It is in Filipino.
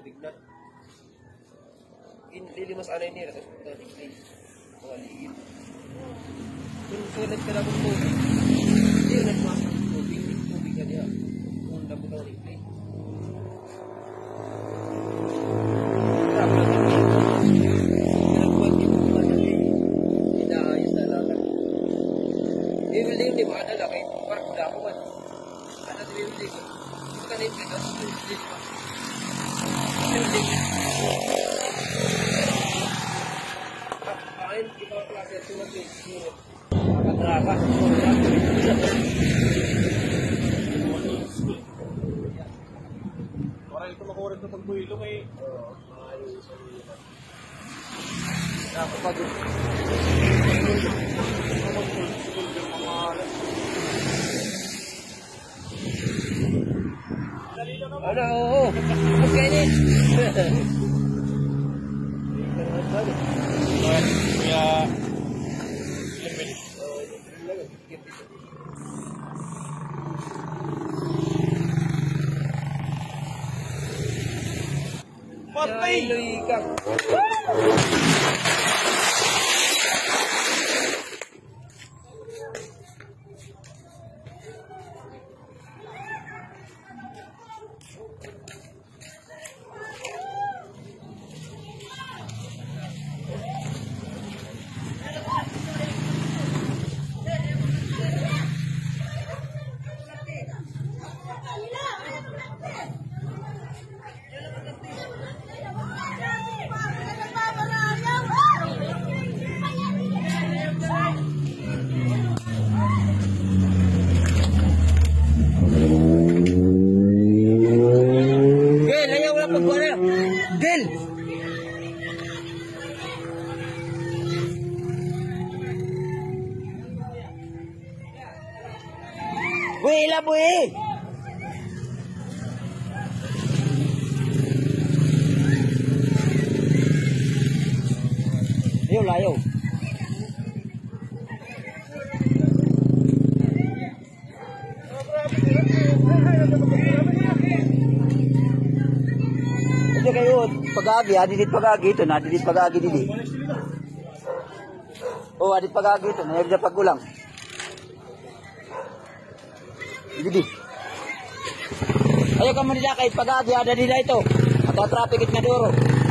tubig na. Lilimas anay nila, tapos naliklay. Mga liit. Kung sulat ka lang ng tubig, hindi yun nagmasak ng tubig. Tubig ka niya. Kung labot ang liklay. Building di ba ada kayak park dapat ada building bukan itu kan building main kita kelas itu nanti akan terasa orang itu makuha ito pagbuilo kay kapag ano, oo. Mas kainin. Kuya, patay! Luikang. Del! Wih, lah wih! Ayo lah, ayo. Ito kayo, pag-agi, adidit pag-agi ito na, adidit pag-agi dili. Oh, adidit pag-agi ito na, yung pag-ulang. Didi. Ayo ka mo nila kay pag-agi, ada nila ito. At traffic it nga duro.